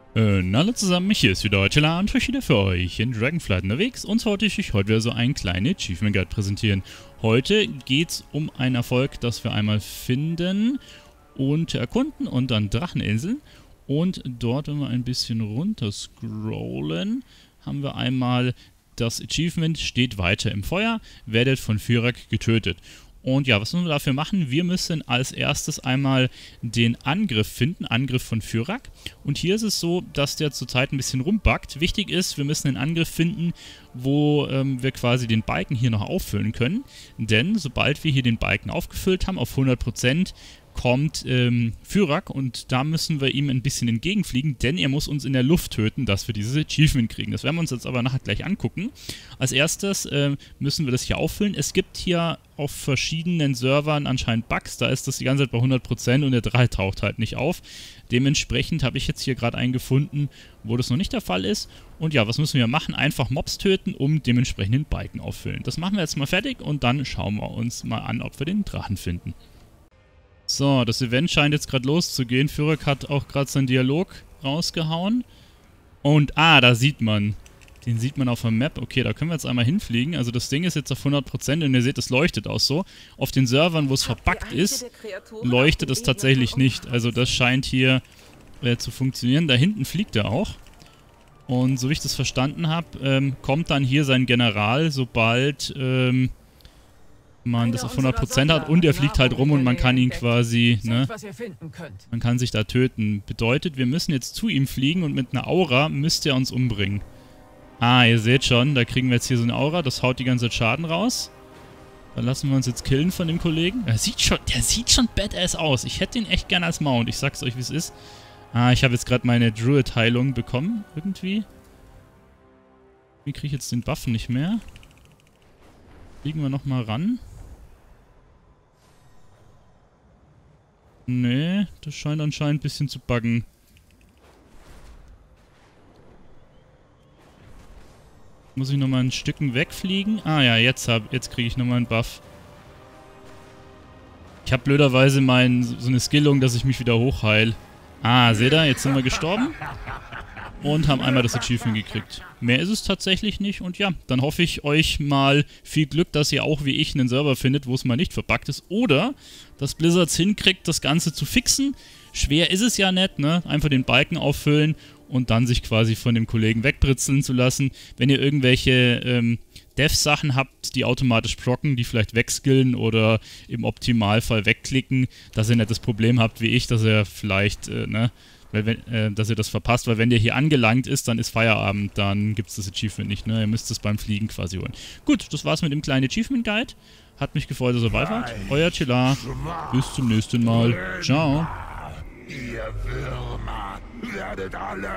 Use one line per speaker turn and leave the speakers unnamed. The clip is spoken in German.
Hallo zusammen, hier ist wieder Deutscher und ich wieder für euch in Dragonflight unterwegs und heute möchte ich heute wieder so einen kleinen Achievement Guide präsentieren. Heute geht es um einen Erfolg, das wir einmal finden und erkunden und dann Dracheninseln. Und dort, wenn wir ein bisschen runter scrollen, haben wir einmal das Achievement steht weiter im Feuer, werdet von Fyrak getötet. Und ja, was müssen wir dafür machen? Wir müssen als erstes einmal den Angriff finden, Angriff von Fyrak. Und hier ist es so, dass der zurzeit ein bisschen rumbuggt. Wichtig ist, wir müssen einen Angriff finden, wo wir quasi den Balken hier noch auffüllen können. Denn sobald wir hier den Balken aufgefüllt haben auf 100%, kommt Fyrak und da müssen wir ihm ein bisschen entgegenfliegen, denn er muss uns in der Luft töten, dass wir dieses Achievement kriegen. Das werden wir uns jetzt aber nachher gleich angucken. Als erstes müssen wir das hier auffüllen. Es gibt hier auf verschiedenen Servern anscheinend Bugs, da ist das die ganze Zeit bei 100% und der Drache taucht halt nicht auf. Dementsprechend habe ich jetzt hier gerade einen gefunden, wo das noch nicht der Fall ist. Und ja, was müssen wir machen? Einfach Mobs töten, um dementsprechend den Balken auffüllen. Das machen wir jetzt mal fertig und dann schauen wir uns mal an, ob wir den Drachen finden. So, das Event scheint jetzt gerade loszugehen. Fyrak hat auch gerade seinen Dialog rausgehauen. Und, da sieht man. Den sieht man auf der Map. Okay, da können wir jetzt einmal hinfliegen. Also das Ding ist jetzt auf 100% und ihr seht, es leuchtet auch so. Auf den Servern, wo es verbuggt ist, leuchtet es tatsächlich nicht. Also das scheint hier zu funktionieren. Da hinten fliegt er auch. Und so wie ich das verstanden habe, kommt dann hier sein General, sobald man das auf 100% hat und er fliegt halt rum und man kann ihn quasi, ne, man kann sich da töten. Bedeutet, wir müssen jetzt zu ihm fliegen und mit einer Aura müsste er uns umbringen. Ihr seht schon, da kriegen wir jetzt hier so eine Aura, das haut die ganze Zeit Schaden raus. Dann lassen wir uns jetzt killen von dem Kollegen. Der sieht schon badass aus. Ich hätte ihn echt gerne als Mount, ich sag's euch wie es ist. Ich habe jetzt gerade meine Druid-Heilung bekommen, irgendwie. Wie kriege ich jetzt den Buff nicht mehr? Fliegen wir nochmal ran. Nee, das scheint anscheinend ein bisschen zu buggen. Muss ich nochmal ein Stückchen wegfliegen? Ja, jetzt kriege ich nochmal einen Buff. Ich habe blöderweise so eine Skillung, dass ich mich wieder hochheil. Seht ihr? Jetzt sind wir gestorben. Und haben einmal das Achievement gekriegt. Mehr ist es tatsächlich nicht. Und ja, dann hoffe ich euch mal viel Glück, dass ihr auch wie ich einen Server findet, wo es mal nicht verbuggt ist. Oder, dass Blizzards hinkriegt, das Ganze zu fixen. Schwer ist es ja nicht, ne? Einfach den Balken auffüllen und dann sich quasi von dem Kollegen wegbritzeln zu lassen. Wenn ihr irgendwelche Dev-Sachen habt, die automatisch procken, die vielleicht wegskillen oder im Optimalfall wegklicken, dass ihr nicht das Problem habt wie ich, dass ihr vielleicht, dass ihr das verpasst, weil wenn der hier angelangt ist, dann ist Feierabend, dann gibt es das Achievement nicht, ne? Ihr müsst es beim Fliegen quasi holen. Gut, das war's mit dem kleinen Achievement Guide. Hat mich gefreut, dass ihr dabei wart. Euer Chilla. Bis zum nächsten Mal. Ciao.
Ihr Würmer werdet alle